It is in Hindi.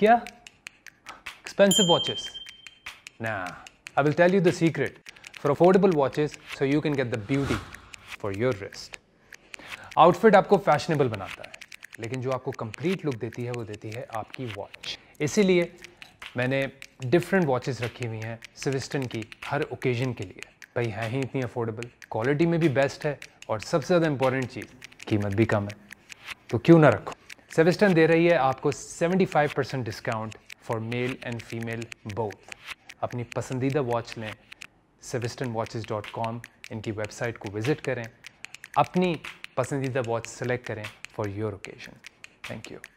क्या? Expensive watches? Nah. I will tell you the secret for affordable watches so you can get the beauty for your wrist. Outfit आपको फैशनेबल बनाता है, लेकिन जो आपको कंप्लीट लुक देती है वो देती है आपकी वॉच। इसीलिए मैंने डिफरेंट वॉचेस रखी हुई हैं स्वेस्टन की हर ओकेजन के लिए। भाई हैं ही इतनी अफोर्डेबल, क्वालिटी में भी बेस्ट है और सबसे ज़्यादा इंपॉर्टेंट चीज़ कीमत भी कम है, तो क्यों ना रखो। स्वेस्टन दे रही है आपको 75% discount for male and female both. अपनी पसंदीदा वॉच लें, swestonwatches.com इनकी वेबसाइट को विज़िट करें, अपनी पसंदीदा वॉच सेलेक्ट करें for your occasion. Thank you.